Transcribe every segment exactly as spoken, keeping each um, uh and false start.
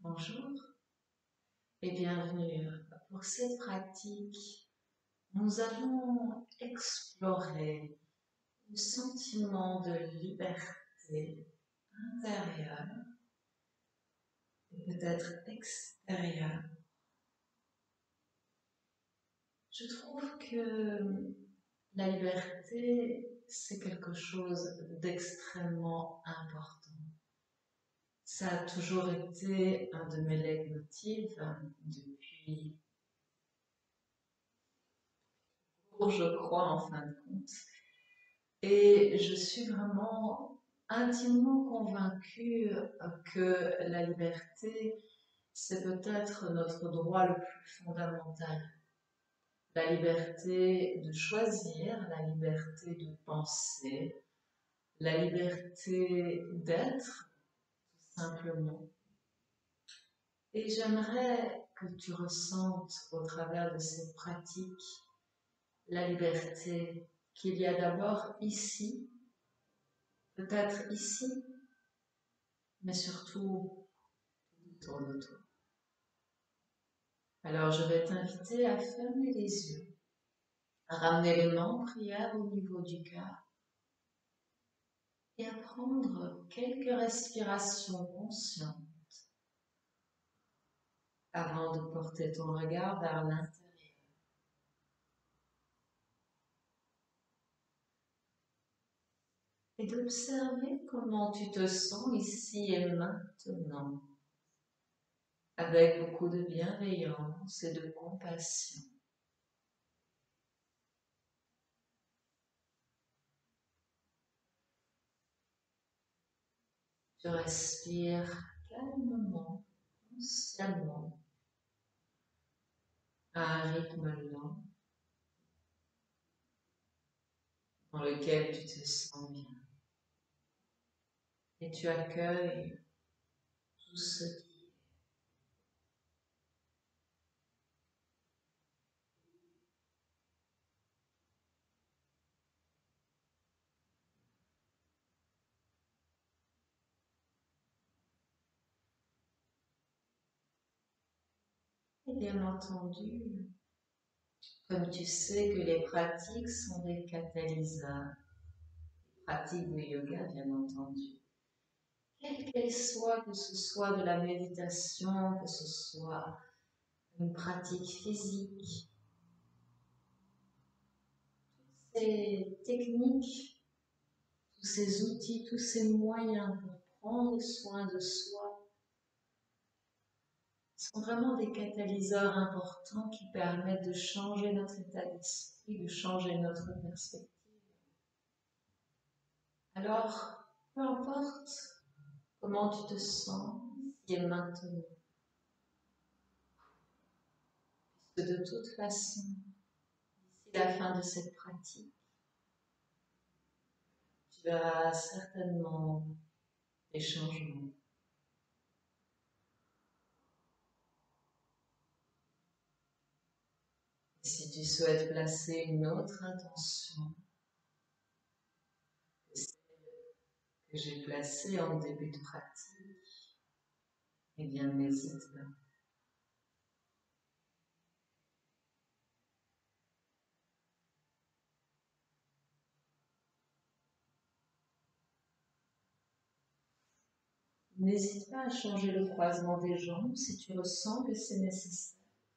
Bonjour et bienvenue. Pour cette pratique, nous allons explorer le sentiment de liberté intérieure et peut-être extérieure. Je trouve que la liberté, c'est quelque chose d'extrêmement important. Ça a toujours été un de mes leitmotifs depuis, je crois en fin de compte. Et je suis vraiment intimement convaincue que la liberté, c'est peut-être notre droit le plus fondamental. La liberté de choisir, la liberté de penser, la liberté d'être, tout simplement. Et j'aimerais que tu ressentes au travers de cette pratique la liberté qu'il y a d'abord ici, peut-être ici, mais surtout autour de toi. Alors je vais t'inviter à fermer les yeux, à ramener les mains en prière au niveau du cœur et à prendre quelques respirations conscientes avant de porter ton regard vers l'intérieur. Et d'observer comment tu te sens ici et maintenant, avec beaucoup de bienveillance et de compassion. Tu respires calmement, consciemment, à un rythme lent dans lequel tu te sens bien. Et tu accueilles tout ce qui est. Et bien entendu, comme tu sais que les pratiques sont des catalyseurs, les pratiques de yoga bien entendu, quelles qu'elles soient, que ce soit de la méditation, que ce soit une pratique physique, ces techniques, tous ces outils, tous ces moyens pour prendre soin de soi sont vraiment des catalyseurs importants qui permettent de changer notre état d'esprit, de changer notre perspective. Alors, peu importe comment tu te sens ici et maintenant, puisque de toute façon, d'ici la fin de cette pratique, tu verras certainement des changements. Et si tu souhaites placer une autre intention que celle que j'ai placée en début de pratique, eh bien n'hésite pas. N'hésite pas à changer le croisement des jambes si tu ressens que c'est nécessaire.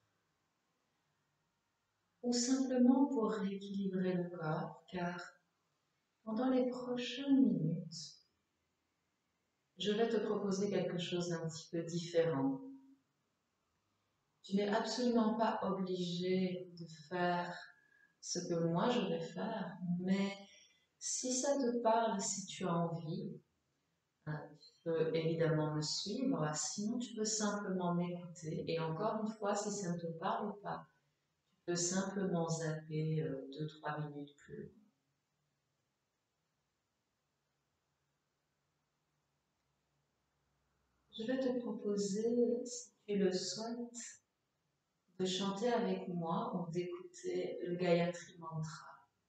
Ou simplement pour rééquilibrer le corps, car pendant les prochaines minutes, je vais te proposer quelque chose d'un petit peu différent. Tu n'es absolument pas obligé de faire ce que moi je vais faire, mais si ça te parle, si tu as envie, tu peux évidemment me suivre, sinon tu peux simplement m'écouter. Et encore une fois, si ça ne te parle pas, tu peux simplement zapper euh, deux trois minutes plus. Je vais te proposer, si tu le souhaites, de chanter avec moi ou d'écouter le Gayatri Mantra.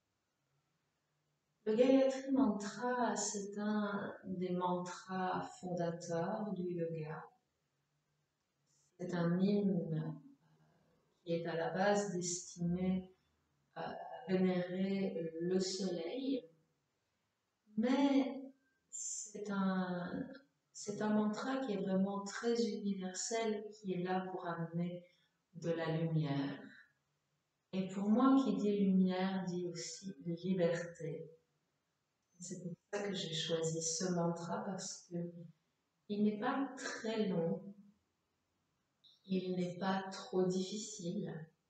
Le Gayatri Mantra, c'est un des mantras fondateurs du yoga. C'est un hymne qui est à la base destiné à vénérer le soleil, mais c'est un, c'est un mantra qui est vraiment très universel, qui est là pour amener de la lumière. Et pour moi, qui dit lumière, dit aussi liberté. C'est pour ça que j'ai choisi ce mantra parce que il n'est pas très long, il n'est pas trop difficile,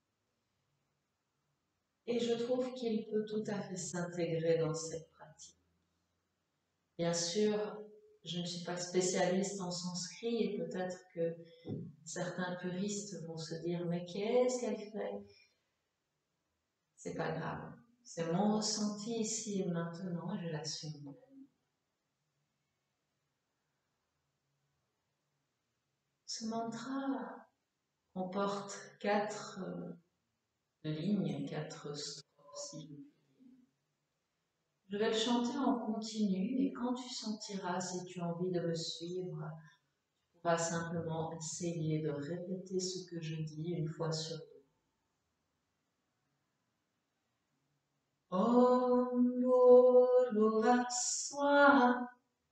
et je trouve qu'il peut tout à fait s'intégrer dans cette pratique. Bien sûr, je ne suis pas spécialiste en sanskrit et peut-être que certains puristes vont se dire mais qu'est-ce qu'elle fait? C'est pas grave. C'est mon ressenti ici et maintenant et je l'assume. Ce mantra comporte quatre euh, lignes, quatre strophes, si vous voulez. Je vais le chanter en continu et quand tu sentiras, si tu as envie de me suivre, tu pourras simplement essayer de répéter ce que je dis une fois sur deux. Om Bhurvuvah Swaha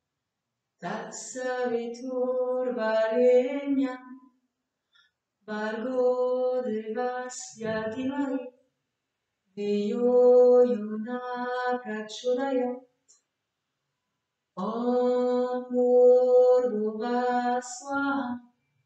Tatsaviturvarenyam Bhargo Devasya Dhimahi Dhiyo Yona Prachodayat. Om Bhurvuvah Swaha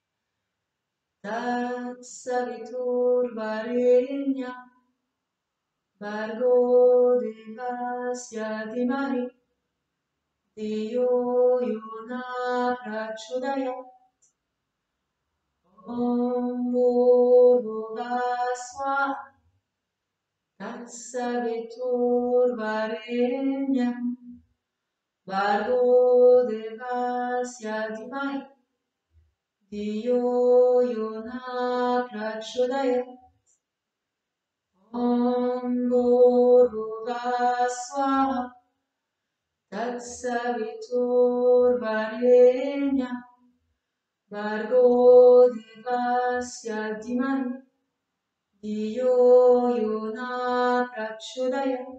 Tatsaviturvarenyam Bhargo Devasya Dhimahi Dhiyo Yona Prachodayat. Om Bhurvuvah Swaha Tatsaviturvarenyam Bhargo Devasya Dhimahi Dhiyo Yona Prachodayat. Om Bhurvuvah Swaha Tatsaviturvarenyam Bhargo Devasya Dhimahi Dhiyo Yona Prachodayat.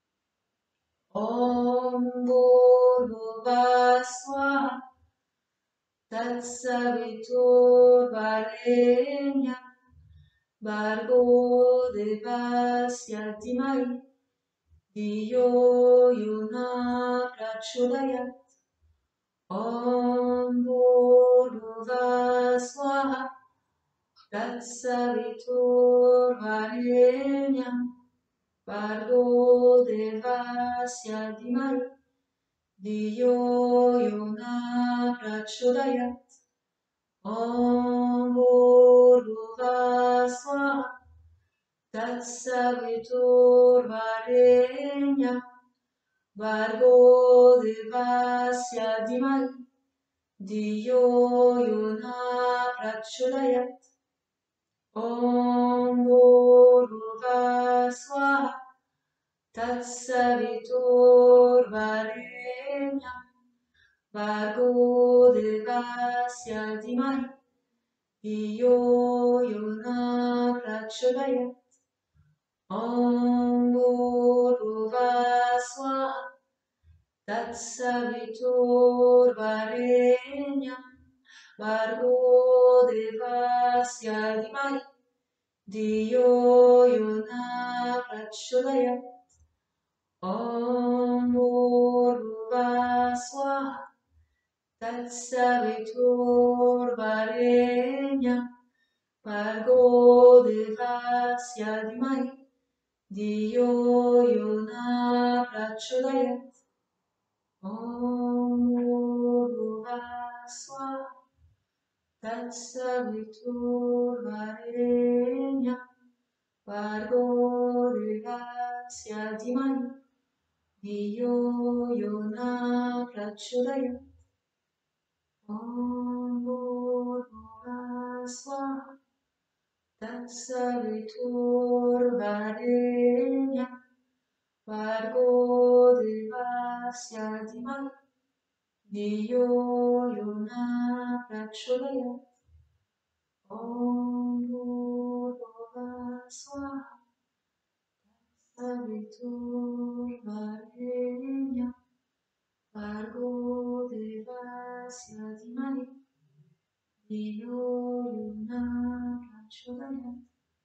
Om Bhurvuvah Swaha Tatsaviturvarenyam Bhargo Devasya Dhimahi Dhiyo Yona Prachodayat. Om Bhurvuvah Swaha Tatsaviturvarenyam Bhargo Devasya Dhimahi Dhiyo Yona Prachodayat. Om Bhurvuvah Swaha Tatsaviturvarenyam Bhargo Devasya Dhimahi Dhiyo Yona Prachodayat. Om Bhurvuvah Swaha Tatsaviturvarenyam Bhargo Devasya Dhimahi Dhiyo Yona Prachodayat. Om Bhurvuvah Swaha Tatsaviturvarenyam Bhargo Devasya Dhimahi Dhiyo Yona Prachodayat. Om Bhurvuvah Swaha Tatsaviturvarenyam Bhargo Devasya Dhimahi Dhiyo Yona Prachodayat. Om Bhurvuvah Swaha Tatsaviturvarenyam Bhargo Devasya Dhimahi Dhiyo Yona Prachodayat. Om Bhurvuvah Swaha Tatsaviturvarenyam Bhargo Devasya Dhimahi Dhiyo Yona Prachodayat. Om Bhurva Swaha Saviturvarenyam Bhargo Devasya Dhimani Dhiyo Yuna Prachodayat.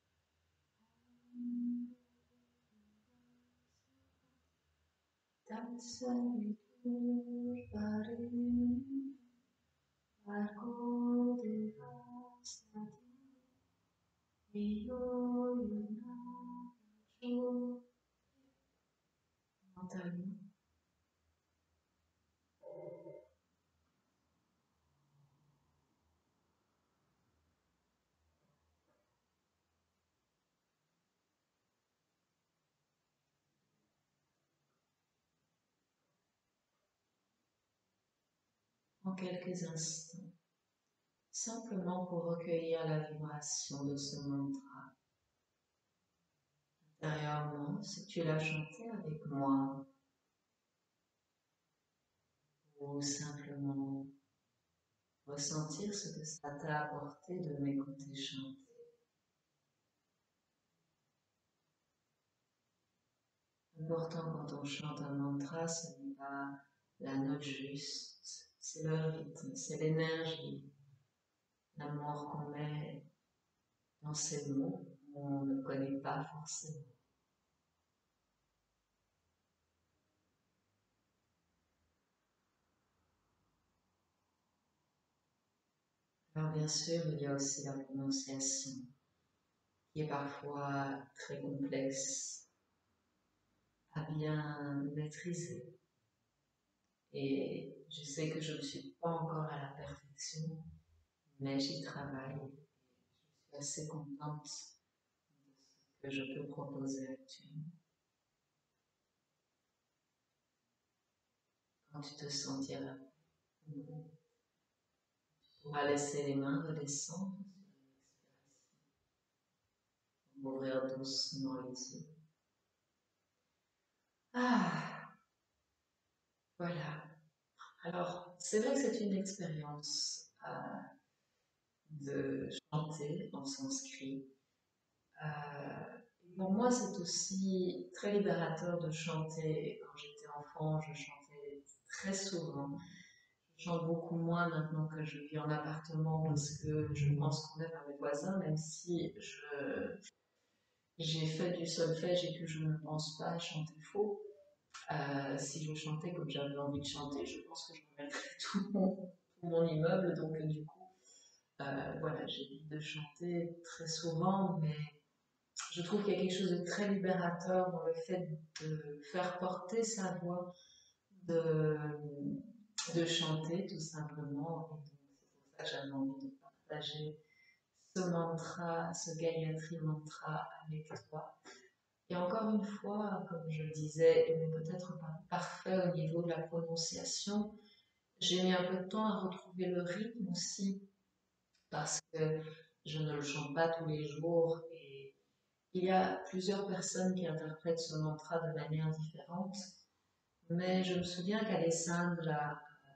Tatsaviturvarenyam Bhargo Devasya Dhiyo Yuna Prachodayat. Mentalement. En quelques instants, simplement pour recueillir la vibration de ce mantra. Intérieurement, si tu l'as chanté avec moi, ou simplement ressentir ce que ça t'a apporté de m'écouter chanter. L'important quand on chante un mantra, ce n'est pas la note juste, c'est le rythme, c'est l'énergie, l'amour qu'on met dans ces mots qu'on ne connaît pas forcément. Alors bien sûr, il y a aussi la prononciation, qui est parfois très complexe à bien maîtriser. Et je sais que je ne suis pas encore à la perfection, mais j'y travaille. Je suis assez contente de ce que je peux proposer actuellement. Quand tu te sentiras, tu pourras laisser les mains redescendre sur l'expiration, ouvrir doucement les yeux. Ah, voilà. Alors, c'est vrai que c'est une expérience euh, de chanter en sanskrit. Euh, pour moi, c'est aussi très libérateur de chanter. Quand j'étais enfant, je chantais très souvent. Je chante beaucoup moins maintenant que je vis en appartement parce que je pense qu'on est à mes voisins, même si je, j'ai fait du solfège et que je ne pense pas chanter faux. Euh, si je chantais comme j'avais envie de chanter, je pense que je remettrais tout mon, tout mon immeuble. Donc, euh, du coup, euh, voilà, j'évite de chanter très souvent, mais je trouve qu'il y a quelque chose de très libérateur dans le fait de faire porter sa voix, de, de chanter tout simplement. Et donc, c'est pour ça que j'avais envie de partager ce mantra, ce Gayatri mantra avec toi. Et encore une fois, comme je le disais, il n'est peut-être pas parfait au niveau de la prononciation. J'ai mis un peu de temps à retrouver le rythme aussi, parce que je ne le chante pas tous les jours. Et il y a plusieurs personnes qui interprètent ce mantra de manière différente. Mais je me souviens qu'Alessandra, la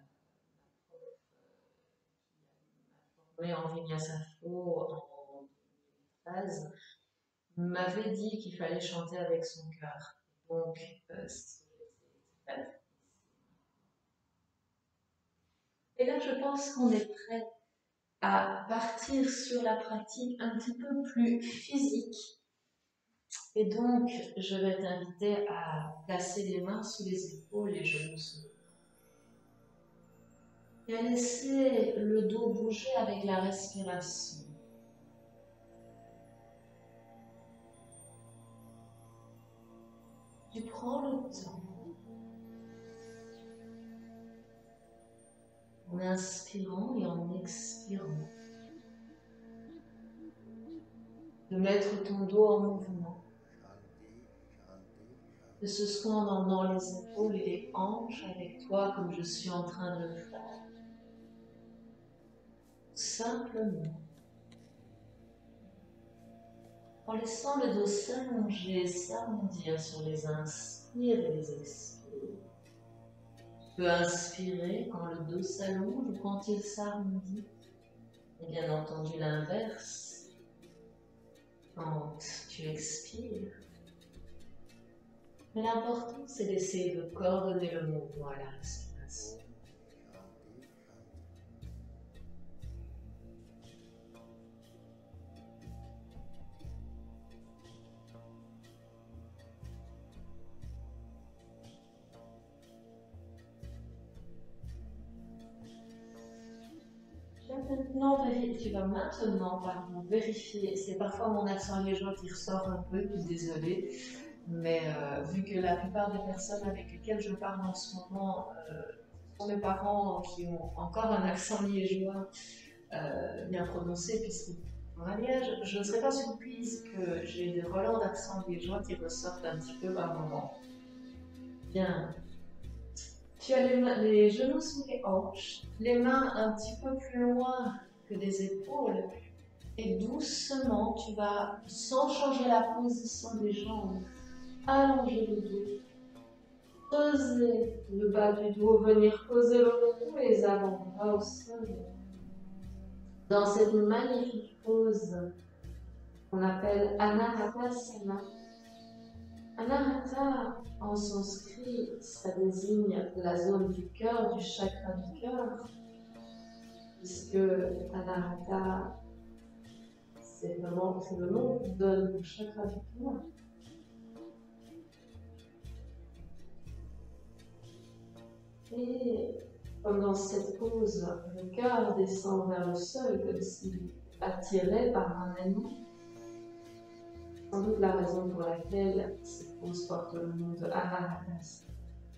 formée en Vinyasafo en phase, m'avait dit qu'il fallait chanter avec son cœur. Donc, euh, et là, je pense qu'on est prêt à partir sur la pratique un petit peu plus physique. Et donc, je vais t'inviter à placer les mains sous les épaules, les genoux sous le dos. Et à laisser le dos bouger avec la respiration. Tu prends le temps, en inspirant et en expirant, de mettre ton dos en mouvement, que ce soit en emmenant les épaules et les hanches avec toi comme je suis en train de le faire. Simplement, en laissant le dos s'allonger, s'arrondir sur les inspires et les expires. Tu peux inspirer quand le dos s'allonge ou quand il s'arrondit. Et bien entendu l'inverse, quand tu expires. Mais l'important, c'est d'essayer de coordonner le mouvement à la respiration. Maintenant, tu vas maintenant pardon, vérifier, c'est parfois mon accent liégeois qui ressort un peu, je suis désolée, mais euh, vu que la plupart des personnes avec lesquelles je parle en ce moment euh, sont mes parents qui ont encore un accent liégeois euh, bien prononcé, puisqu'ils sont à Liège, je ne serais pas surprise que j'ai des relents d'accent liégeois qui ressortent un petit peu par moment. Bien. Tu as les, mains, les genoux sous les hanches, les mains un petit peu plus loin que des épaules, et doucement, tu vas, sans changer la position des jambes, allonger le dos, poser le bas du dos, venir poser le cou et les avant-bras au sol. Dans cette magnifique pose qu'on appelle Anahatasana. Anahata, en sanskrit, ça désigne la zone du cœur, du chakra du cœur, puisque Anahata, c'est vraiment le nom qu'on donne au chakra du cœur. Et comme dans cette pose, le cœur descend vers le sol comme s'il attirait par un anneau. Sans doute la raison pour laquelle cette pose porte le nom de Anahatasana.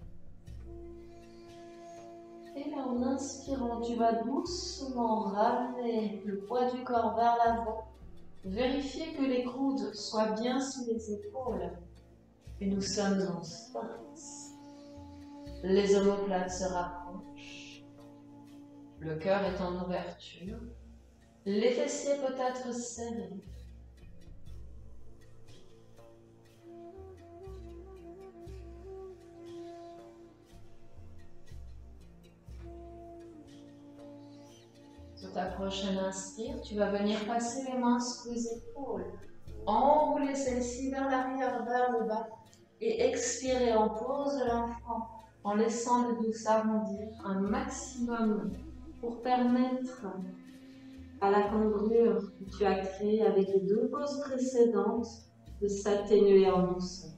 Et là, en inspirant, tu vas doucement ramener le poids du corps vers l'avant. Vérifiez que les coudes soient bien sous les épaules. Et nous sommes en sphinx. Les omoplates se rapprochent. Le cœur est en ouverture. Les fessiers peut-être serrés. Sur ta prochaine inspire, tu vas venir passer les mains sous les épaules. Enrouler celle-ci vers l'arrière, vers le bas. Et expirer en pose l'enfant, en laissant le dos s'arrondir un maximum pour permettre à la cambrure que tu as créée avec les deux poses précédentes de s'atténuer en douceur.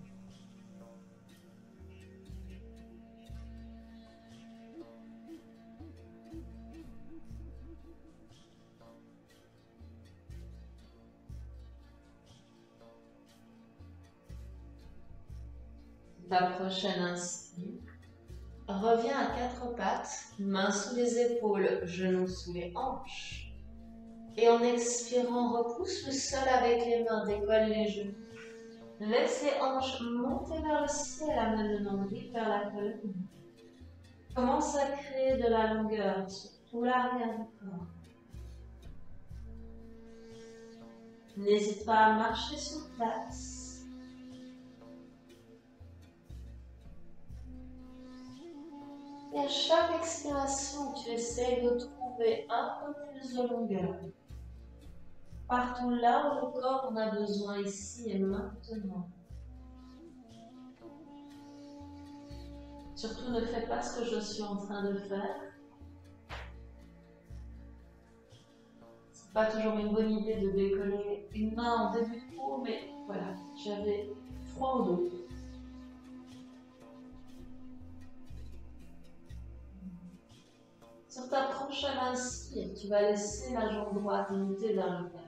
La prochaine inspire. Reviens à quatre pattes, mains sous les épaules, genoux sous les hanches. Et en expirant, repousse le sol avec les mains, décolle les genoux. Laisse les hanches monter vers le ciel, amène le nombril vers la colonne. Commence à créer de la longueur sur tout l'arrière du corps. N'hésite pas à marcher sur place. Et à chaque expiration, tu essaies de trouver un peu plus de longueur. Partout là où le corps en a besoin, ici et maintenant. Surtout ne fais pas ce que je suis en train de faire. C'est pas toujours une bonne idée de décoller une main en début de cours, mais voilà, j'avais froid au dos. Sur ta prochaine inspire, tu vas laisser la jambe droite monter vers le bas.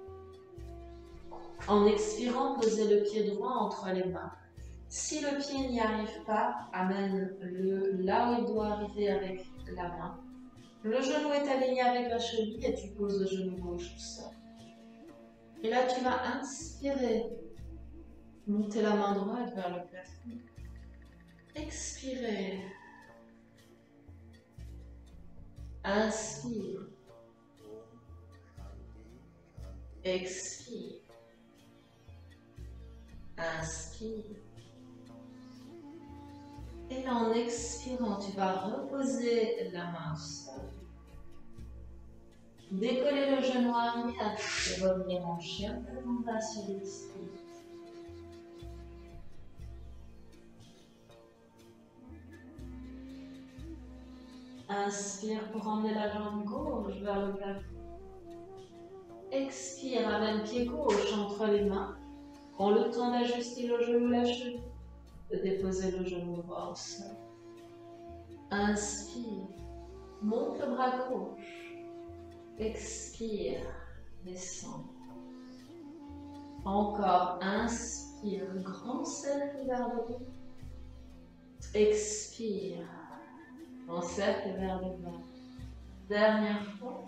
En expirant, posez le pied droit entre les mains. Si le pied n'y arrive pas, amène-le là où il doit arriver avec la main. Le genou est aligné avec la cheville et tu poses le genou gauche au sol. Et là, tu vas inspirer. Monter la main droite vers le plafond. Expirez. Inspire. Expire. Inspire. Et là, en expirant, tu vas reposer la main au sol. Décoller le genou arrière et revenir en chien tête bas sur l'expire. Inspire pour emmener la jambe gauche vers le plafond. Expire, amène pied gauche entre les mains. Prends le temps d'ajuster le genou, la cheville, de déposer le genou droit au sol. Inspire, monte le bras gauche. Expire, descend. Encore, inspire, grand cercle vers le haut. Expire, grand cercle vers le bas. Dernière fois.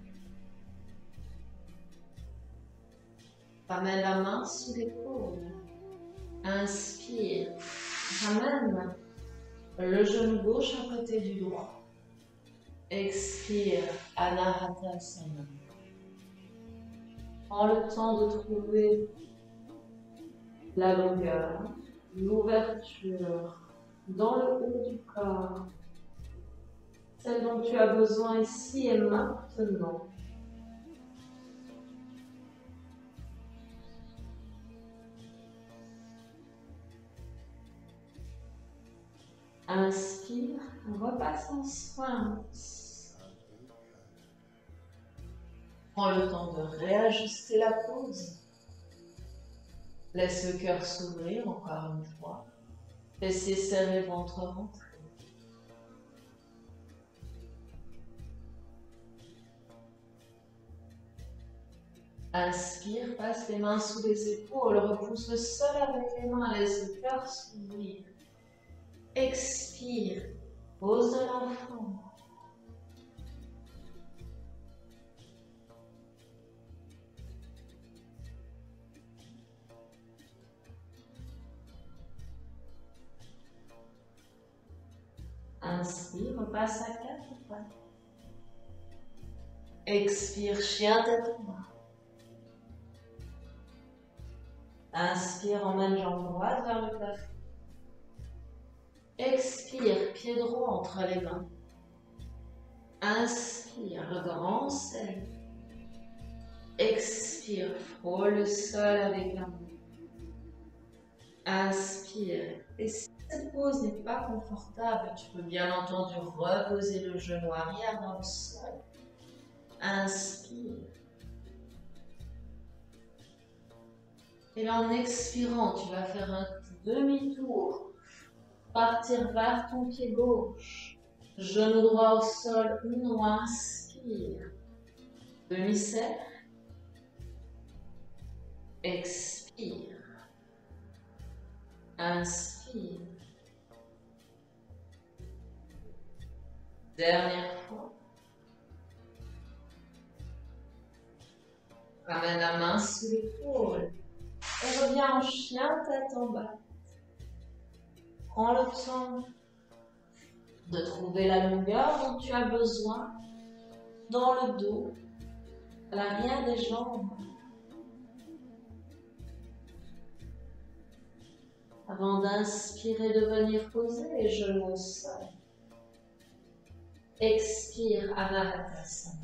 Ramène la main sous l'épaule. Inspire. Ramène le genou gauche à côté du droit. Expire. Anahatasana. Prends le temps de trouver la longueur, l'ouverture dans le haut du corps. Celle dont tu as besoin ici et maintenant. Inspire, repasse en sphinx. Prends le temps de réajuster la pose. Laisse le cœur s'ouvrir encore une fois. Fessiers serrés, ventre rentré. Inspire, passe les mains sous les épaules, repousse le sol avec les mains, laisse le cœur s'ouvrir. Expire, pose de l'enfant. Inspire, repasse à quatre pattes. Expire, chien tête bas. Inspire, emmène jambe droite vers le plafond. Expire, pied droit entre les mains. Inspire, grand cercle. Expire, frôle le sol avec la main. Inspire. Et si cette pose n'est pas confortable, tu peux bien entendu reposer le genou arrière dans le sol. Inspire. Et là, en expirant, tu vas faire un demi-tour. Partir vers ton pied gauche. Genou droit au sol, ou inspire. Demi-cercle. Expire. Inspire. Dernière fois. Ramène la main sous l'épaule. Et reviens en chien, tête en bas. Prends le temps de trouver la longueur dont tu as besoin dans le dos, à l'arrière des jambes. Avant d'inspirer, de venir poser les genoux au sol. Expire, Anahatasana.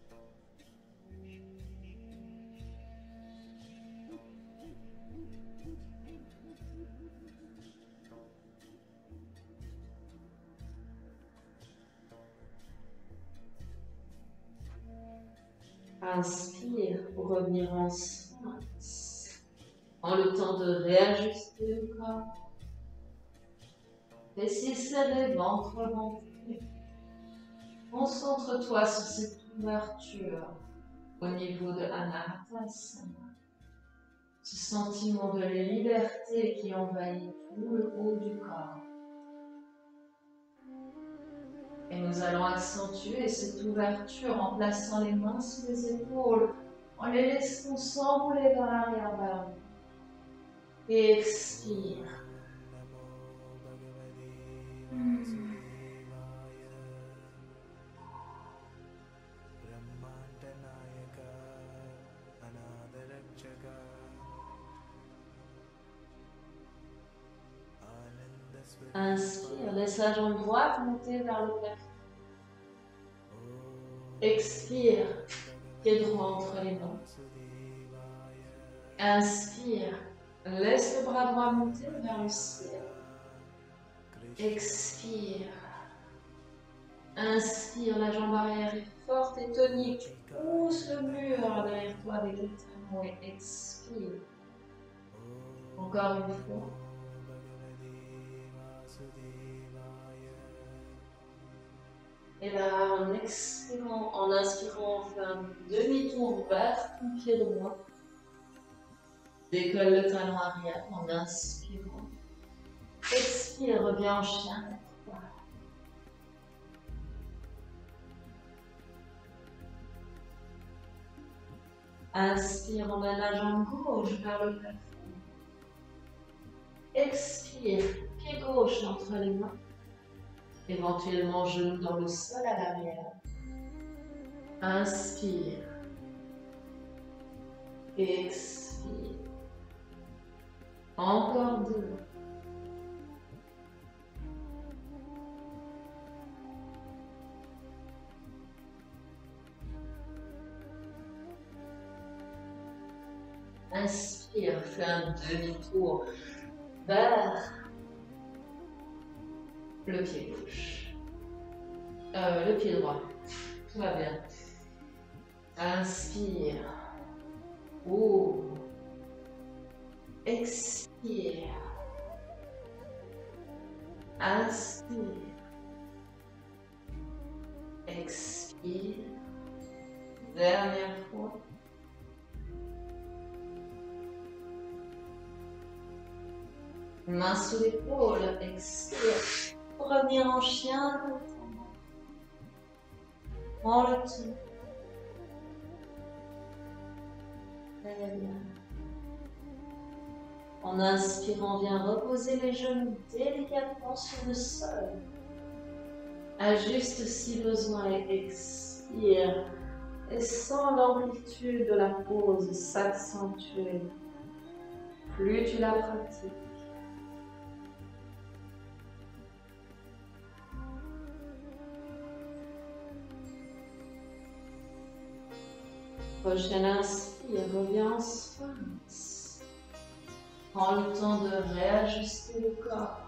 Inspire pour revenir en sphinx. Prends le temps de réajuster le corps. Fessiers serrés, ventre rentré. Concentre-toi sur cette ouverture au niveau de Anahatasana. Ce sentiment de liberté qui envahit tout le haut du corps. Et nous allons accentuer cette ouverture en plaçant les mains sous les épaules, en les laissant s'enrouler vers l'arrière vers le haut. Et expire. Hmm. Inspire, laisse la jambe droite monter vers le plafond. Expire, pied droit entre les mains. Inspire, laisse le bras droit monter vers le ciel. Expire. Inspire, la jambe arrière est forte et tonique. Pousse le mur derrière toi avec les talons et expire. Encore une fois. Et là, en expirant, en inspirant, on fait un demi-tour vers ton pied droit. Décolle le talon arrière en inspirant. Expire, reviens en chien. Inspire, emmène la jambe gauche vers le plafond. Expire, pied gauche entre les mains. Éventuellement genou dans le sol à l'arrière. Inspire. Expire. Encore deux. Inspire, fais un demi-tour vers le pied gauche. Euh, le pied droit. Tout va bien. Inspire. Ouvre. Expire. Inspire. Expire. Dernière fois. Main sous l'épaule, expire. Pour revenir en chien, prends le tout. Très bien. En inspirant, viens reposer les genoux délicatement sur le sol. Ajuste si besoin et expire. Et sens l'amplitude de la pose s'accentuer. Plus tu la pratiques. Prochaine inspire, reviens en sphinx. Prends le temps de réajuster le corps.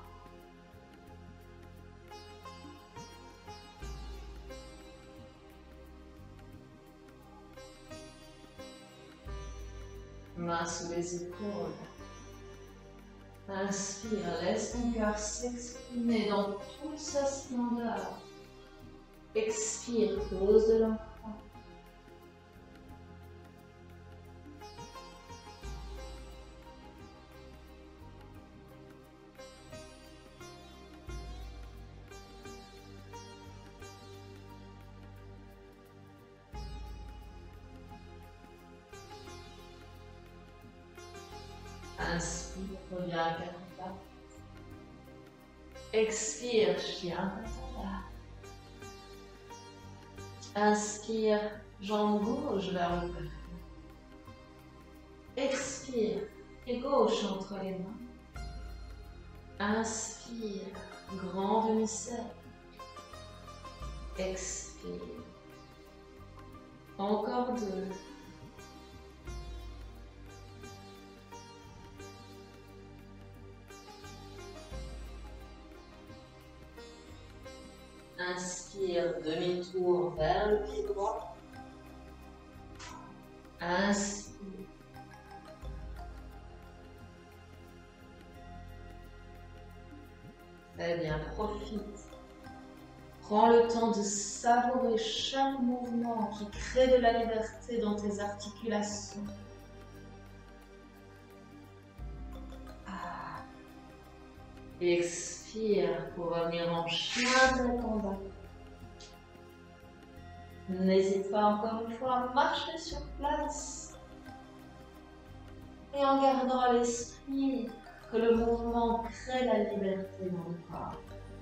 Main sous les épaules. Inspire, laisse ton cœur s'exprimer dans toute sa splendeur. Expire, pose de l'enfant. Inspire, reviens à quatre pattes. Expire, chien patata. Inspire, jambe gauche vers le plafond. Expire, pied gauche entre les mains. Inspire, grand demi-cercle. Expire. Encore deux. Inspire, demi-tour vers le pied droit. Inspire. Très bien, profite. Prends le temps de savourer chaque mouvement qui crée de la liberté dans tes articulations. Ah. Expire pour revenir en chien de combat. N'hésite pas encore une fois à marcher sur place et en gardant à l'esprit que le mouvement crée la liberté dans le corps.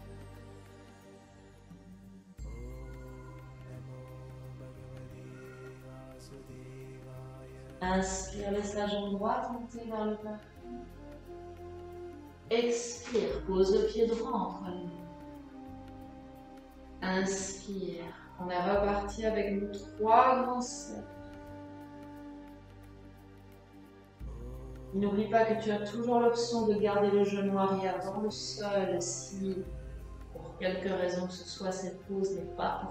Inspire, laisse la jambe droite monter vers le plafond. Expire, pose le pied droit entre les mains. Inspire, on est reparti avec nos trois grands cercles. N'oublie pas que tu as toujours l'option de garder le genou arrière dans le sol si, pour quelque raison que ce soit, cette pose n'est pas.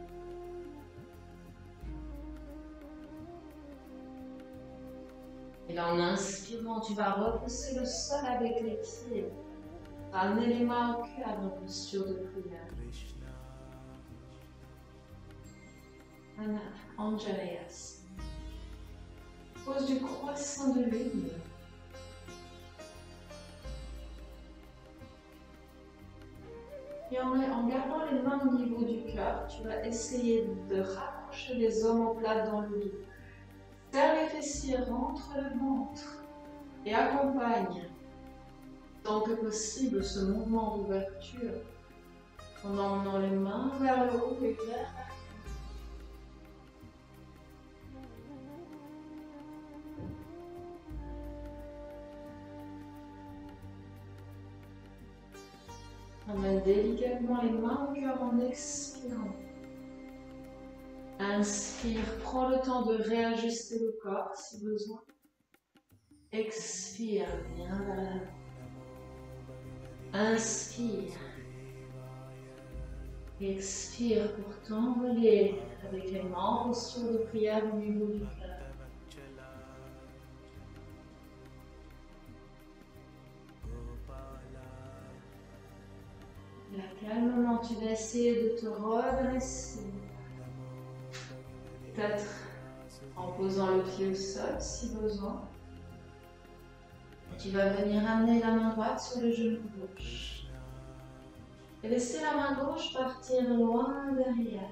Et là, en inspirant, tu vas repousser le sol avec les pieds. Ramener les mains au cœur en posture de prière. Anjalias. Pose du croissant de lune. Et en, en gardant les mains au niveau du cœur, tu vas essayer de rapprocher les omoplates dans le dos. Serre les fessiers, rentre le ventre et accompagne tant que possible ce mouvement d'ouverture en emmenant les mains vers le haut et vers la Emmène délicatement les mains au cœur en expirant. Inspire, prends le temps de réajuster le corps si besoin. Expire, bien vers l'avant. Inspire. Expire pour t'envoler avec les mains en posture de prière au niveau du cœur. Là, calmement, tu vas essayer de te redresser. Peut-être en posant le pied au sol si besoin. Et tu vas venir amener la main droite sur le genou gauche. Et laisser la main gauche partir loin derrière.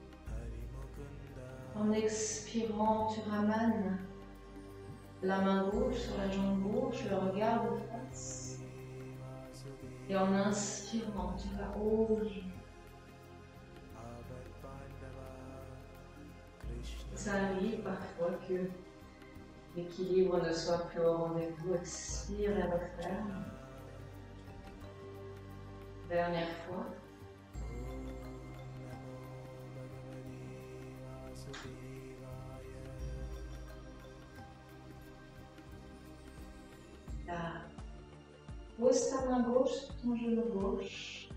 En expirant, tu ramènes la main gauche sur la jambe gauche, le regard de face. Et en inspirant, tu vas ouvrir. Ça arrive parfois que l'équilibre ne soit plus au rendez-vous. Expire et referme. Dernière fois. Là. Pose ta main gauche sur ton genou gauche.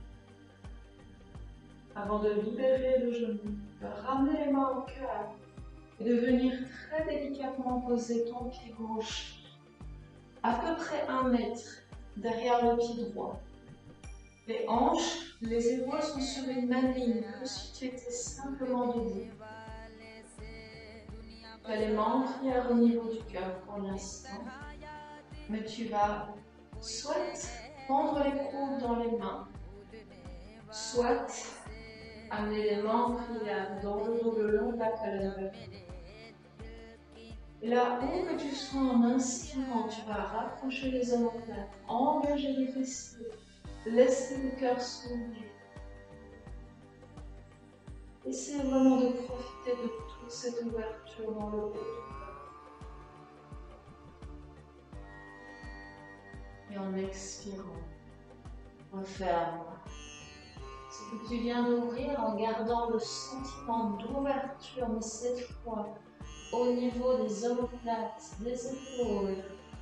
Avant de libérer le genou, de ramener les mains au cœur et de venir très délicatement poser ton pied gauche à peu près un mètre derrière le pied droit. Les hanches, les épaules sont sur une même ligne, comme si tu étais simplement debout. Tu as les mains en prière au niveau du cœur pour l'instant, mais tu vas soit prendre les coudes dans les mains, soit amener les mains en prière dans le dos, le long de la colonne. Et là où que tu sois en inspirant, tu vas rapprocher les omoplates, engager les fessiers, laisser le cœur s'ouvrir. Essayez vraiment de profiter de toute cette ouverture dans le haut du corps. Et en expirant, referme. Ce que tu viens d'ouvrir en gardant le sentiment d'ouverture, mais cette fois au niveau des omoplates, des épaules.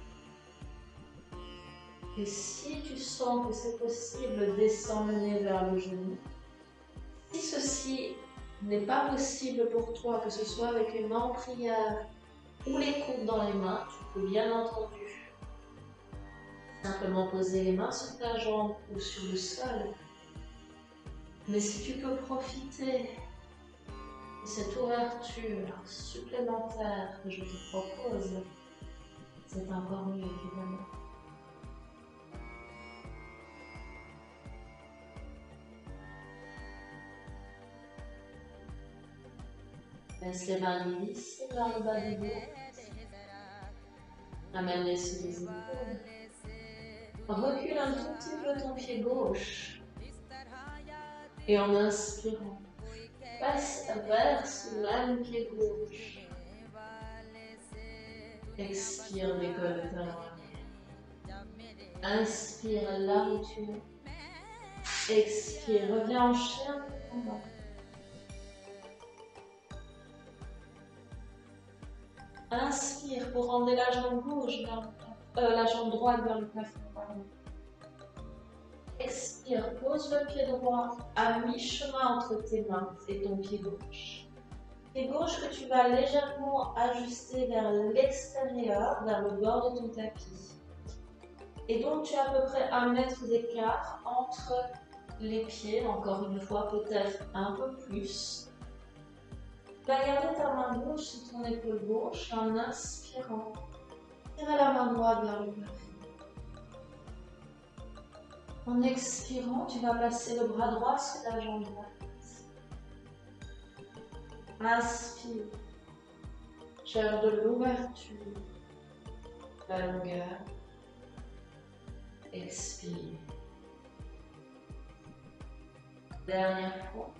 Et si tu sens que c'est possible, descends le nez vers le genou. Si ceci n'est pas possible pour toi, que ce soit avec les mains en prière ou les coudes dans les mains, tu peux bien entendu simplement poser les mains sur ta jambe ou sur le sol. Mais si tu peux profiter de cette ouverture supplémentaire que je te propose, c'est encore mieux évidemment. Laisse les mains glisser vers le bas du dos. Amène-les sous les épaules. Recule un tout petit peu ton pied gauche. Et en inspirant, passe vers ce même pied gauche. Expire, décolle le talon arrière. Inspire là où tu es. Expire, reviens en chien en bas. Inspire pour emmener la jambe gauche vers le plafond. euh, la jambe droite vers le plafond, pardon. Expire, pose le pied droit à mi-chemin entre tes mains et ton pied gauche. Pied gauche que tu vas légèrement ajuster vers l'extérieur, vers le bord de ton tapis. Et donc tu as à peu près un mètre d'écart entre les pieds, encore une fois peut-être un peu plus. Tu vas garder ta main gauche sur ton épaule gauche et en inspirant, tirer la main droite vers le plafond. En expirant, tu vas placer le bras droit sur la jambe droite. Inspire. Cherche de l'ouverture, la longueur. Expire. Dernière fois.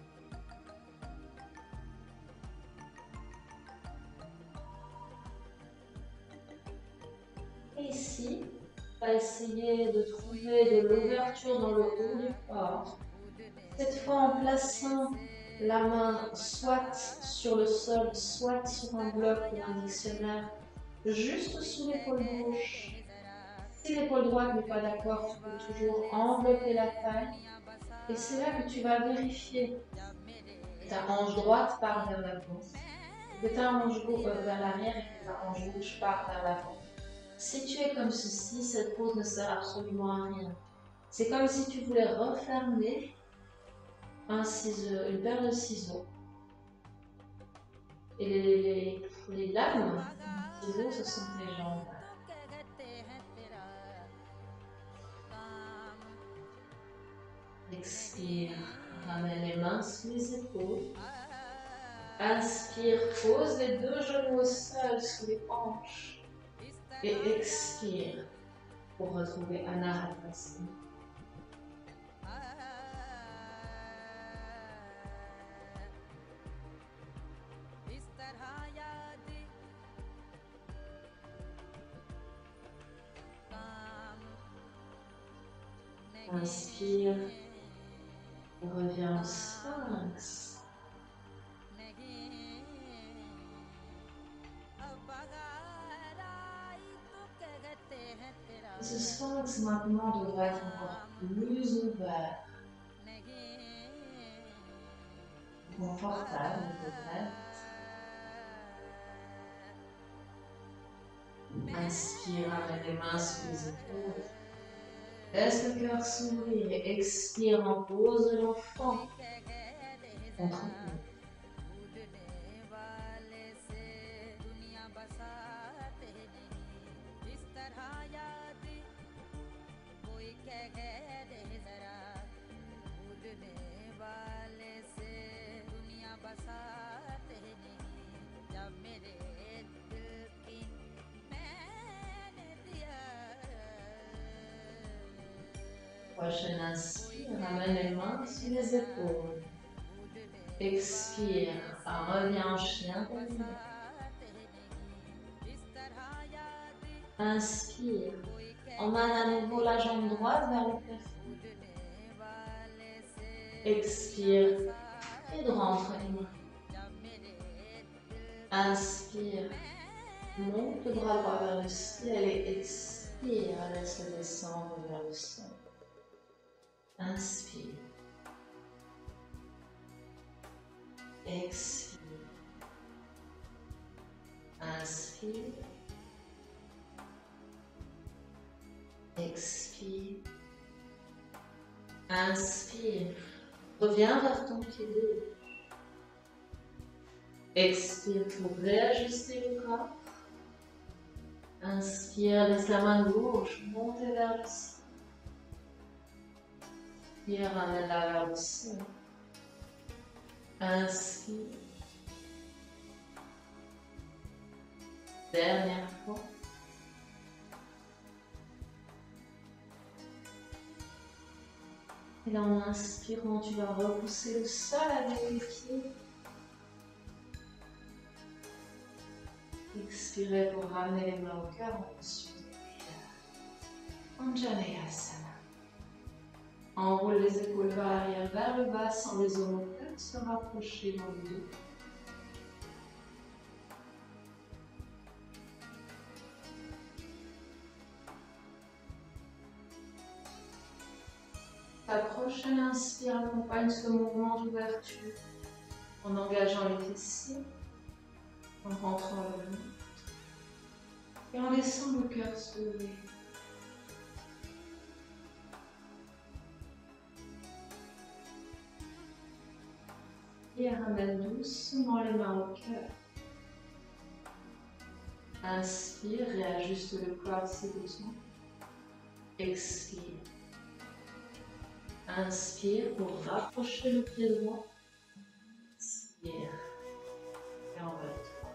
Et ici, on va essayer de trouver de l'ouverture dans le haut du corps. Cette fois en plaçant la main soit sur le sol, soit sur un bloc ou un dictionnaire, juste sous l'épaule gauche. Si l'épaule droite n'est pas d'accord, tu peux toujours envelopper la taille. Et c'est là que tu vas vérifier que ta hanche droite part vers l'avant, que ta hanche gauche vers l'arrière et que ta hanche gauche part vers l'avant. Si tu es comme ceci, cette pose ne sert absolument à rien. C'est comme si tu voulais refermer un ciseau, une paire de ciseaux. Et les, les, les lames des ciseaux, ce sont tes jambes. Expire, ramène les mains sous les épaules. Inspire, pose les deux genoux au sol sous les hanches. Et expire pour retrouver Anahata. Inspire, reviens au sphinx. Ce sphinx maintenant devrait être encore plus ouvert, confortable peut-être. Inspire, ramène les mains sous les épaules. Laisse le cœur s'ouvrir et expire en pose de l'enfant. Contre nous. Prochaine inspire, ramène les mains sous les épaules. Expire, reviens en chien. Inspire, emmène à nouveau la jambe droite vers le plafond. Expire, pied droit entre les mains. Inspire, monte le bras droit vers le ciel et expire, laisse-le descendre vers le sol. Inspire. Expire. Inspire. Expire. Inspire. Reviens vers ton pied gauche. Expire pour réajuster le corps. Inspire, laisse la main gauche monter vers le ciel. Inspire, ramène-la vers le sol. Inspire. Dernière fois. Et là, en inspirant, tu vas repousser le sol avec les pieds. Expirez pour ramener les mains au cœur ensuite. Anjaneyasana. Enroule les épaules vers l'arrière, vers le bas, sans les omoplates se rapprocher dans le dos. Ta prochaine inspire accompagne ce mouvement d'ouverture en engageant les fessiers, en rentrant le ventre et en laissant le cœur se lever. Et ramène doucement les mains au cœur. Inspire, réajuste le corps si besoin. Expire. Inspire pour rapprocher le pied droit. Expire. Et envole-toi.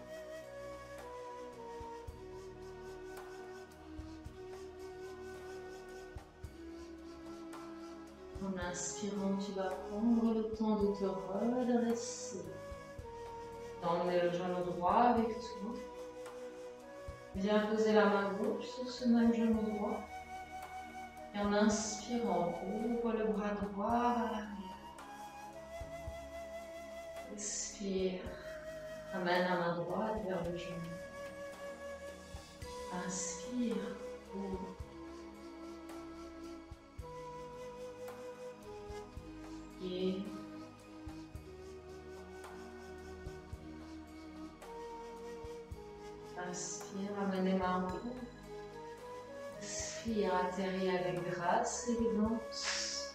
En inspirant, tu vas prendre le temps de te redresser. D'emmener le genou droit avec toi. Viens poser la main gauche sur ce même genou droit. Et en inspirant, ouvre le bras droit vers l'arrière. Expire. Ramène la main droite vers le genou. Inspire. Ouvre. Et inspire, ramène les mains en haut. Expire, atterris avec grâce et élégance.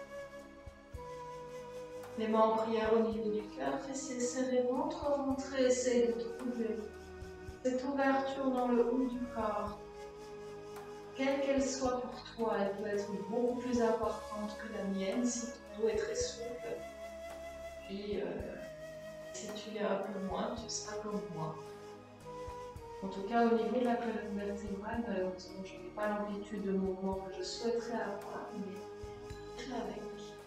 Les mains en prière au niveau du cœur, fessiers serrés, ventre rentré, essaye de trouver cette ouverture dans le haut du corps. Quelle qu'elle soit pour toi, elle peut être beaucoup plus importante que la mienne si ton dos est très souple. Puis, euh, si tu l'es un peu moins, tu seras comme moi. En tout cas, au niveau de la colonne vertébrale, malheureusement, je n'ai pas l'amplitude de mouvement que je souhaiterais avoir, mais je avec.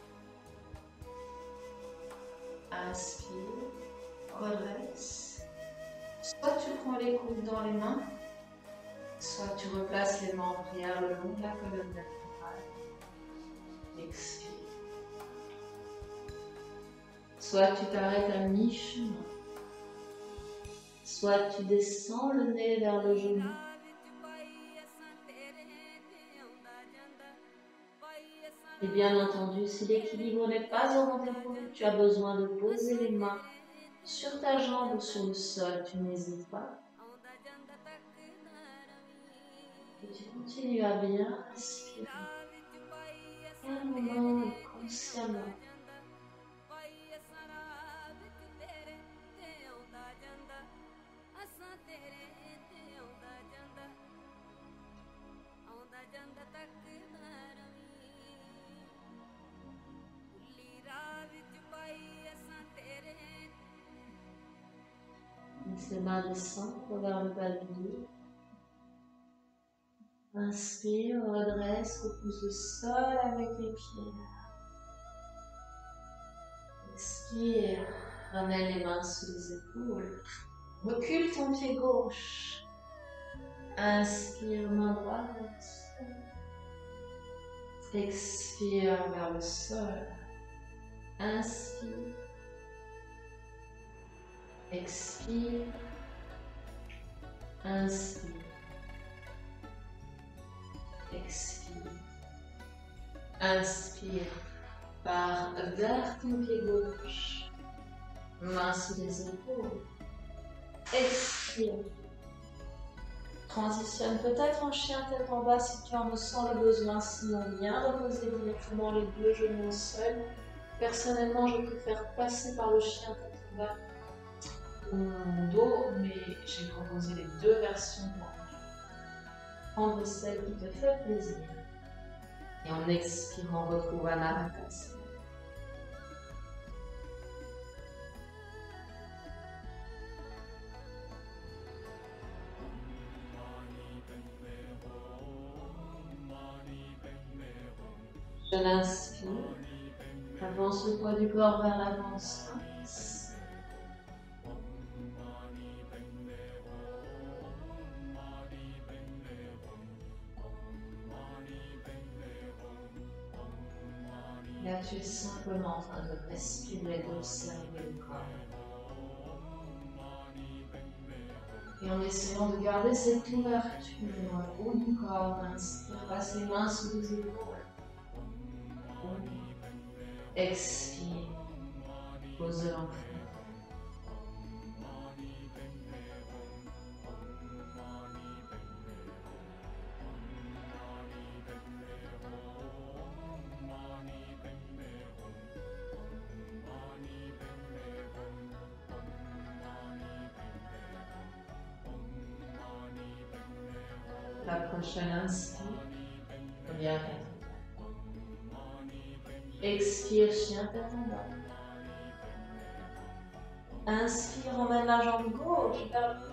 Inspire, redresse. Soit tu prends les coudes dans les mains, soit tu replaces les mains en prière le long de la colonne vertébrale. Expire. Soit tu t'arrêtes à mi-chemin. Soit tu descends le nez vers le genou. Et bien entendu, si l'équilibre n'est pas au rendez-vous, tu as besoin de poser les mains sur ta jambe ou sur le sol, tu n'hésites pas. Et tu continues à bien respirer. Calmement et consciemment. Laisse les mains descendre vers le bas du dos. Inspire, redresse, repousse le sol avec les pieds. Expire, ramène les mains sous les épaules. Recule ton pied gauche. Inspire, main droite vers le sol. Expire vers le sol. Inspire. Expire. Inspire. Expire. Inspire. Pars vers ton pied gauche. Main sous les épaules. Expire. Transitionne peut-être en chien tête en bas si tu en ressens le besoin. Sinon, bien reposer directement les deux genoux au sol. Personnellement, je préfère passer par le chien tête en bas ou mon dos, mais j'ai proposé les deux versions pour prendre celle qui te fait plaisir. Et en expirant, retrouve Anahata. Je l'inspire. Avance le poids du corps vers l'avant. Là, tu es simplement en train de respirer d'observer le corps. Et en essayant de garder cette ouverture dans le haut du corps, inspire, passe les mains sous les épaules. Expire. Pose l'enfant. La prochaine inspire. Première tête. Expire, chien tête en bas. Inspire, emmène la jambe gauche vers le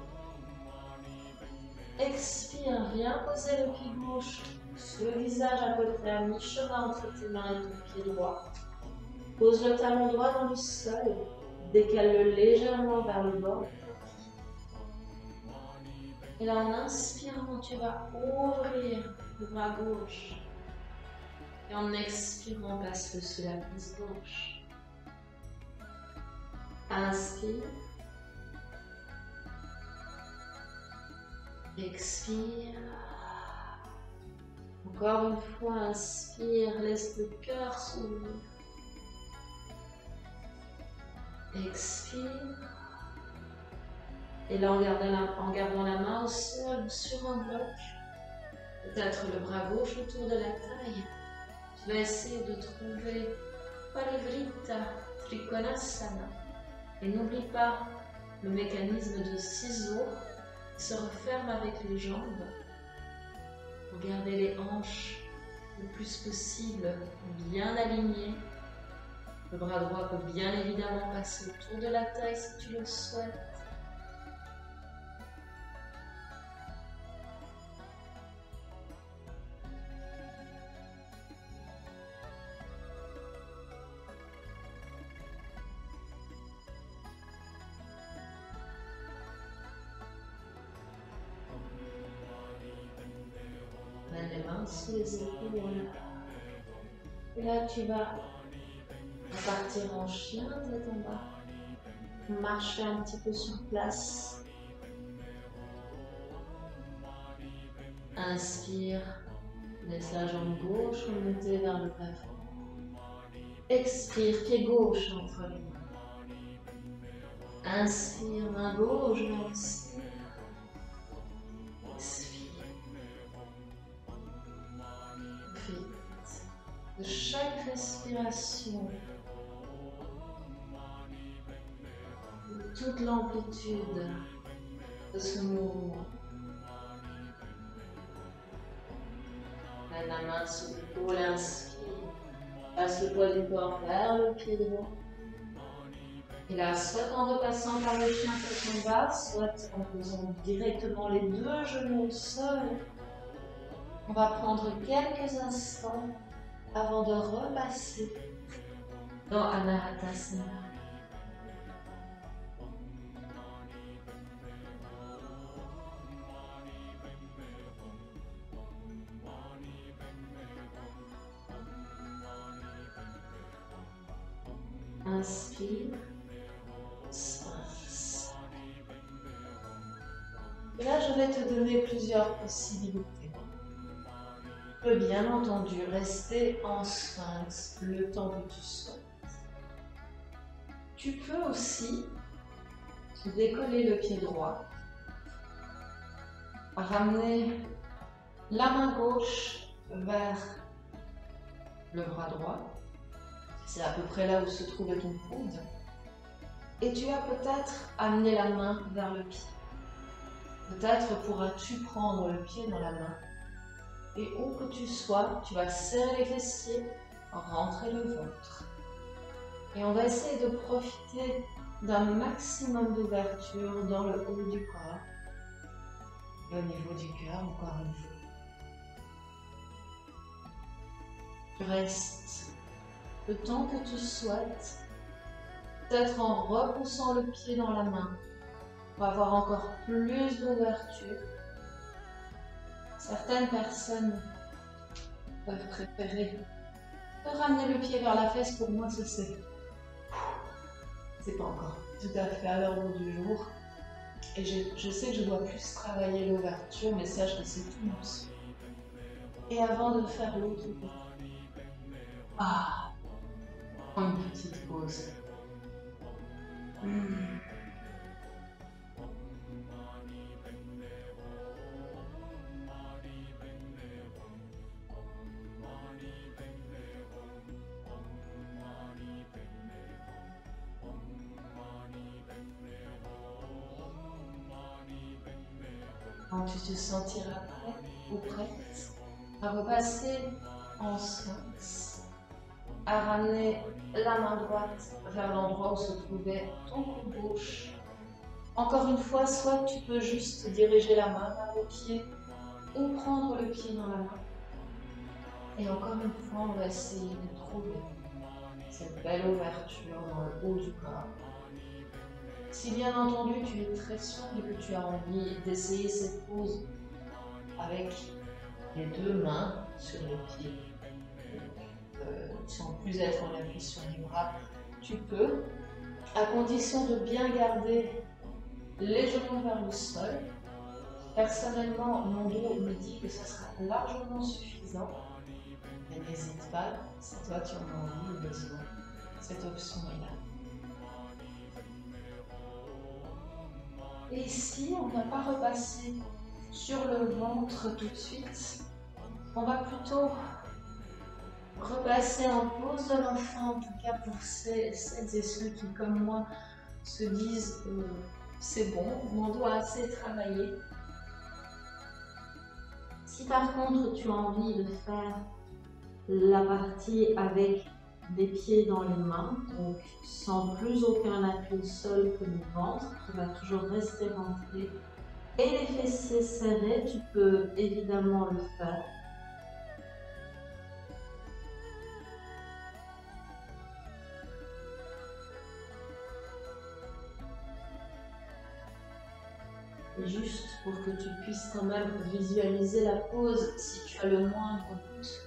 pied. Expire, viens poser le pied gauche sur le visage à côté, à mi-chemin entre tes mains et ton pied droit. Pose le talon droit dans le sol. Décale-le légèrement vers le bord. Et là, en inspirant, tu vas ouvrir le bras gauche. Et en expirant, passe-le sous la cuisse gauche. Inspire. Expire. Encore une fois, inspire, laisse le cœur s'ouvrir. Expire. Et là, en gardant, la, en gardant la main au sol, sur un bloc, peut-être le bras gauche autour de la taille, tu vas essayer de trouver Parivrtta Trikonasana. Et n'oublie pas le mécanisme de ciseaux qui se referme avec les jambes pour garder les hanches le plus possible bien alignées. Le bras droit peut bien évidemment passer autour de la taille si tu le souhaites. Les mains sous les épaules. Et là, tu vas partir en chien, tête en bas. Marcher un petit peu sur place. Inspire. Laisse la jambe gauche remonter vers le plafond. Expire, pied gauche entre les mains. Inspire, main gauche vers le ciel. De chaque respiration, de toute l'amplitude de ce mouvement. Mets la main sous l'épaule, inspire, passe le poids du corps vers le pied droit. Et là, soit en repassant par le chien tête en bas, soit en posant directement les deux genoux au sol, on va prendre quelques instants avant de repasser dans Anahatasana. Inspire, space. Et là, je vais te donner plusieurs possibilités. Tu peux bien entendu rester en sphinx le temps que tu souhaites. Tu peux aussi décoller le pied droit, ramener la main gauche vers le bras droit. C'est à peu près là où se trouvait ton coude. Et tu vas peut-être amener la main vers le pied. Peut-être pourras-tu prendre le pied dans la main. Et où que tu sois, tu vas serrer les fessiers, rentrer le ventre. Et on va essayer de profiter d'un maximum d'ouverture dans le haut du corps. Et au niveau du cœur, encore une fois. Tu restes le temps que tu souhaites, peut-être en repoussant le pied dans la main, pour avoir encore plus d'ouverture. Certaines personnes peuvent préférer de ramener le pied vers la fesse. Pour moi, ça c'est c'est pas encore tout à fait à l'ordre du jour. Et je, je sais que je dois plus travailler l'ouverture, mais sache que c'est tout mon souhait. Et avant de faire l'autre côté, ah, petite pause. Hmm. Quand tu te sentiras prêt ou prête à repasser en sphinx, à ramener la main droite vers l'endroit où se trouvait ton cou gauche. Encore une fois, soit tu peux juste diriger la main vers le pied ou prendre le pied dans la main. Et encore une fois, on va essayer de trouver cette belle ouverture dans le haut du corps. Si bien entendu tu es très souple et que tu as envie d'essayer cette pose avec les deux mains sur les pieds, euh, sans plus être en appui sur les bras, tu peux, à condition de bien garder les genoux vers le sol. Personnellement, mon dos me dit que ça sera largement suffisant, mais n'hésite pas, si toi tu en as envie ou besoin, cette option est là. Et ici, on ne va pas repasser sur le ventre tout de suite. On va plutôt repasser en pose de l'enfant, en tout cas pour ces, celles et ceux qui, comme moi, se disent euh, c'est bon, mon dos a assez travaillé. Si par contre tu as envie de faire la partie avec des pieds dans les mains, donc sans plus aucun appui au sol que le ventre, qui va toujours rester rentré, et les fessiers serrés, tu peux évidemment le faire. Et juste pour que tu puisses quand même visualiser la pose si tu as le moindre doute.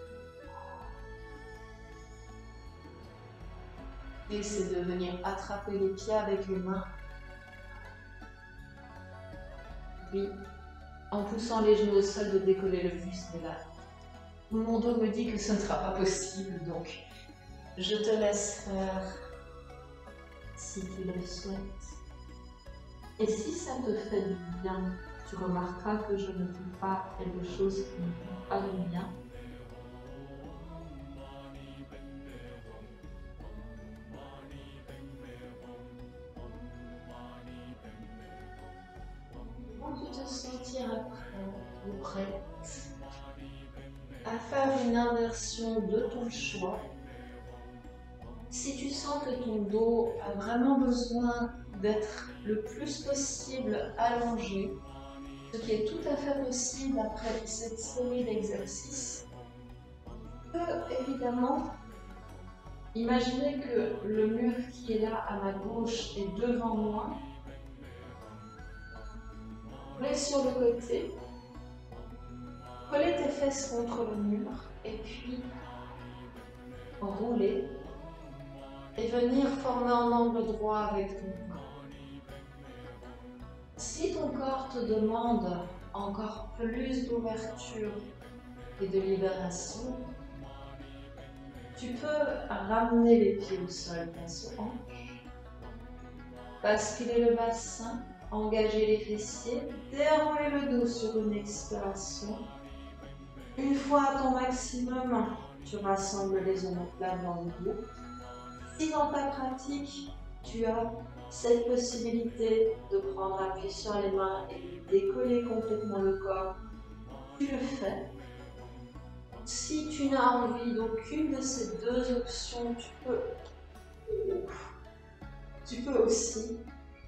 Et c'est de venir attraper les pieds avec les mains. Puis, en poussant les genoux au sol, de décoller le buste. Mais là, mon dos me dit que ce ne sera pas possible, donc je te laisse faire si tu le souhaites. Et si ça te fait du bien, tu remarqueras que je ne dis pas quelque chose qui ne fait pas du bien. Quand tu te sentiras prêt ou prête à faire une inversion de ton choix, si tu sens que ton dos a vraiment besoin d'être le plus possible allongé, ce qui est tout à fait possible après cette série d'exercices, tu peux évidemment imaginer que le mur qui est là à ma gauche est devant moi. Mets sur le côté, coller tes fesses contre le mur et puis rouler et venir former un angle droit avec ton corps. Si ton corps te demande encore plus d'ouverture et de libération, tu peux ramener les pieds au sol face aux hanches, basculer le bassin, engager les fessiers, dérouler le dos sur une expiration. Une fois à ton maximum, tu rassembles les omoplates dans le dos. Si dans ta pratique, tu as cette possibilité de prendre appui sur les mains et de décoller complètement le corps, tu le fais. Si tu n'as envie d'aucune de ces deux options, tu peux, tu peux aussi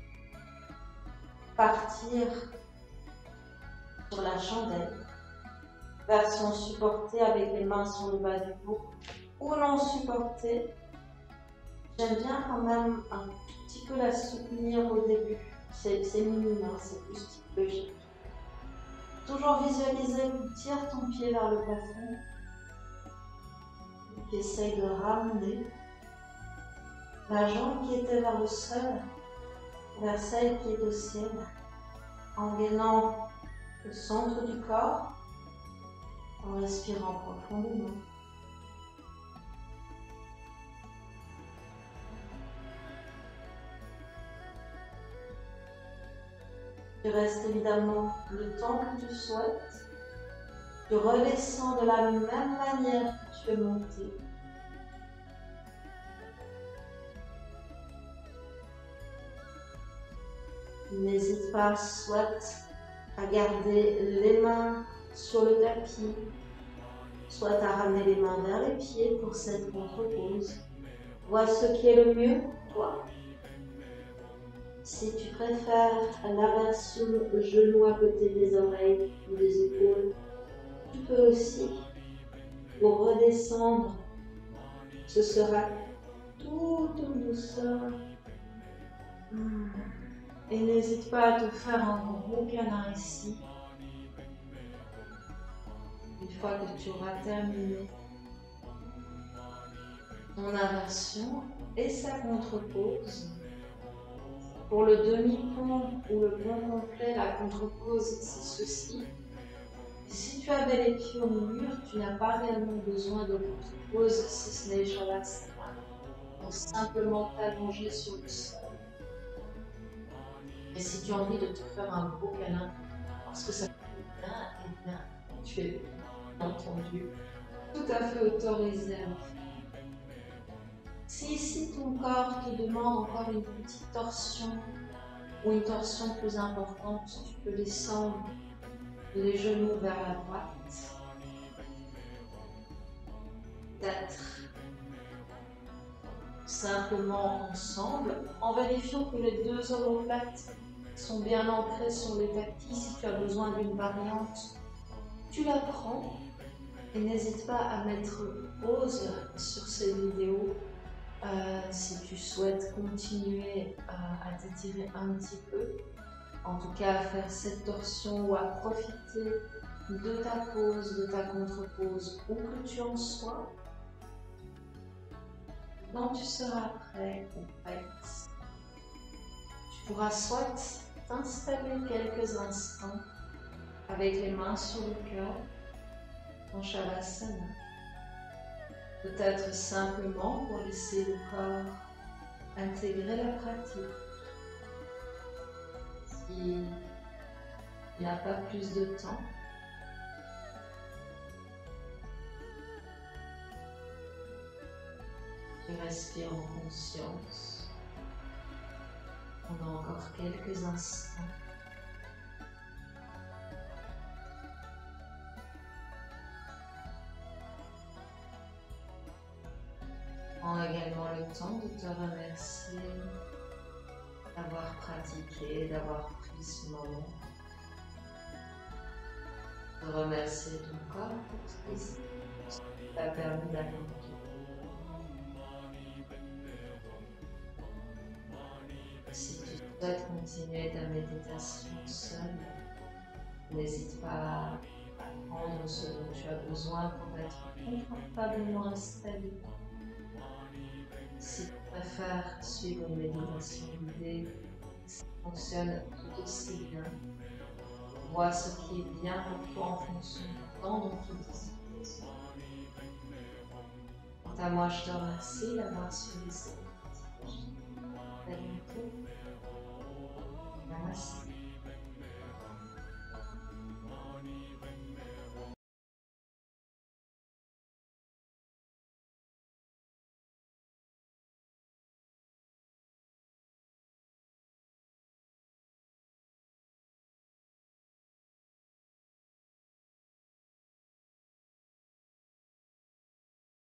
partir sur la chandelle, version supportée avec les mains sur le bas du dos ou non supportée. J'aime bien quand même un petit peu la soutenir au début. C'est minime, hein, c'est plus psychologique. Toujours visualiser, tu tires ton pied vers le plafond. Tu essayes de ramener la jambe qui était vers le sol, vers celle qui est au ciel, en gainant le centre du corps, en respirant profondément. Tu restes évidemment le temps que tu souhaites. Tu redescends de la même manière que tu es monté. N'hésite pas soit à garder les mains sur le tapis, soit à ramener les mains vers les pieds pour cette contre-pose. Vois ce qui est le mieux pour toi. Si tu préfères la version genou à côté des oreilles ou des épaules, tu peux aussi. Pour redescendre, ce sera tout en douceur. Et n'hésite pas à te faire un gros câlin ici. Une fois que tu auras terminé ton inversion et sa contre-pose. Pour le demi-pont ou le pont complet, la contre-pose, c'est ceci. Et si tu avais les pieds au mur, tu n'as pas réellement besoin de contre-pose si ce n'est Shavasana. Donc simplement t'allonger sur le sol. Et si tu as envie de te faire un beau câlin, parce que ça fait bien, et bien, tu es bien entendu tout à fait autorisé à le faire. Si ici ton corps te demande encore une petite torsion ou une torsion plus importante, tu peux descendre les genoux vers la droite. Peut-être simplement ensemble, en vérifiant que les deux omoplates sont bien ancrées sur les tapis. Si tu as besoin d'une variante, tu la prends et n'hésite pas à mettre pause sur cette vidéo euh, si tu souhaites continuer euh, à t'étirer un petit peu, en tout cas à faire cette torsion ou à profiter de ta pause, de ta contre-pause, où que tu en sois. Quand tu seras prêt ou prête, tu pourras soit t'installer quelques instants avec les mains sur le cœur en Shavasana, peut-être simplement pour laisser le corps intégrer la pratique. S'il n'y a pas plus de temps, tu respires en conscience pendant encore quelques instants. Prends également le temps de te remercier d'avoir pratiqué, d'avoir pris ce moment. De remercier ton corps pour ce qui t'a permis d'accomplir. Si tu souhaites continuer ta méditation seule, n'hésite pas à prendre ce dont tu as besoin pour être confortablement installé. Si tu préfères suivre une méditation guidée, ça fonctionne tout aussi bien. Vois ce qui est bien pour toi en fonction du temps dont tu disposes. Quant à moi, je te remercie d'avoir suivi cette